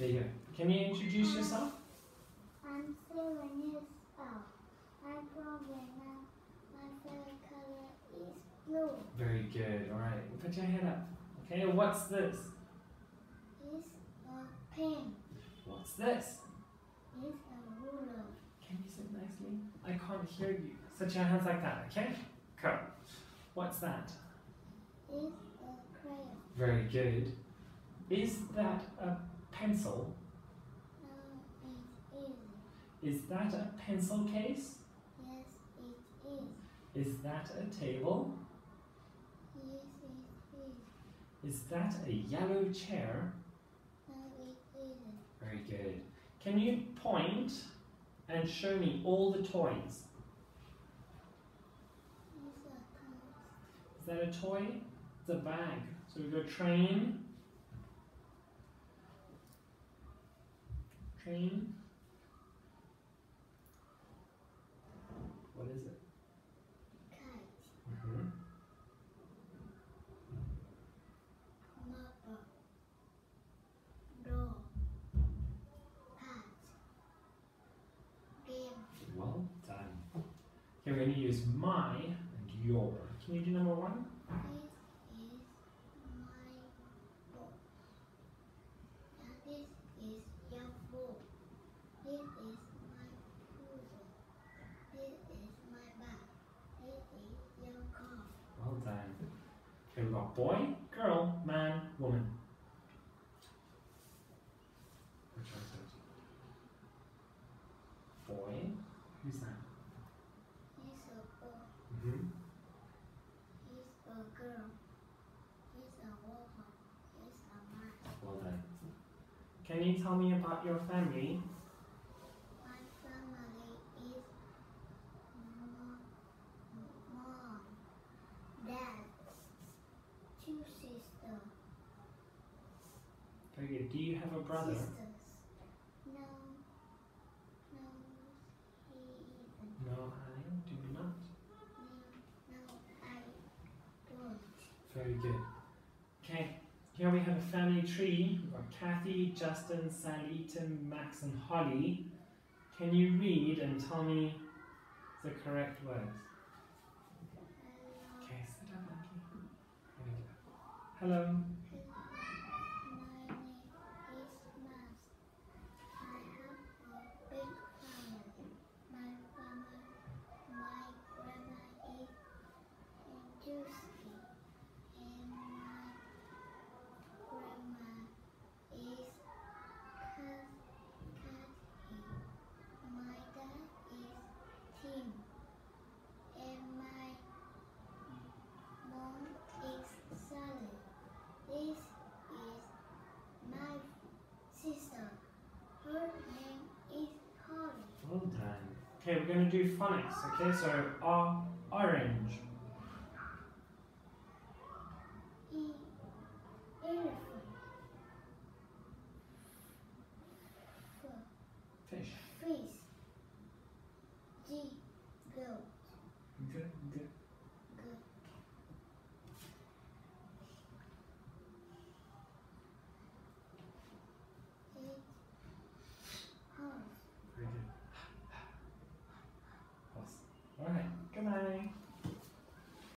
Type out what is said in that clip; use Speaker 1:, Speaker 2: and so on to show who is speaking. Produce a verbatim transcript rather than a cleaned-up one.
Speaker 1: There you go. Can you introduce yourself?
Speaker 2: I'm seven years old. I'm from Vietnam. My favorite color is blue.
Speaker 1: Very good. All right. Put your hand up. Okay. What's this?
Speaker 2: It's a pen.
Speaker 1: What's this?
Speaker 2: It's a ruler.
Speaker 1: Can you sit nicely? I can't hear you. Set your hands like that. Okay. Go. What's that?
Speaker 2: It's a crayon.
Speaker 1: Very good. Is that a pencil?
Speaker 2: No, it isn't.
Speaker 1: Is that a pencil case?
Speaker 2: Yes, it is.
Speaker 1: Is that a table?
Speaker 2: Yes, it is.
Speaker 1: Is that a yellow chair?
Speaker 2: No, it isn't.
Speaker 1: Very good. Can you point and show me all the toys?
Speaker 2: It's a toy.
Speaker 1: Is that a toy? It's a bag. So we go train, train. What is it?
Speaker 2: Kite.
Speaker 1: Mm-hmm.
Speaker 2: Mappa. Door. Hat. Game.
Speaker 1: Well done. Okay, we're going to use my and your. Can you do number one?
Speaker 2: This is my book. And this is your book. This is my puzzle. This is my bag. This is your car.
Speaker 1: Well done. Okay, we've got boy, girl, man, woman. Which one is it? Boy. Who's that?
Speaker 2: He's a boy.
Speaker 1: Mm-hmm.
Speaker 2: He's a girl. He's a woman. He's a man.
Speaker 1: Well done. Can you tell me about your family?
Speaker 2: My family is mom, mom, dad, two sisters.
Speaker 1: Very good. Do you have a brother?
Speaker 2: Sisters. No, no, he isn't.
Speaker 1: No, I do not.
Speaker 2: No, no, I don't.
Speaker 1: Very good. Okay, here we have a family tree. We've got Kathy, Justin, Sally, Tim, Max, and Holly. Can you read and tell me the correct words?
Speaker 2: Hello.
Speaker 1: Okay, sit up, Lucky. There we go. Hello.
Speaker 2: My name is Max. I have a big family. My family, my grandma is Induski, and my grandma is Kat- Kathy. My dad is Tim, and my mom is Sally. This is my sister. Her name is Holly.
Speaker 1: Well done. Okay, we're going to do phonics. Okay, so uh, orange.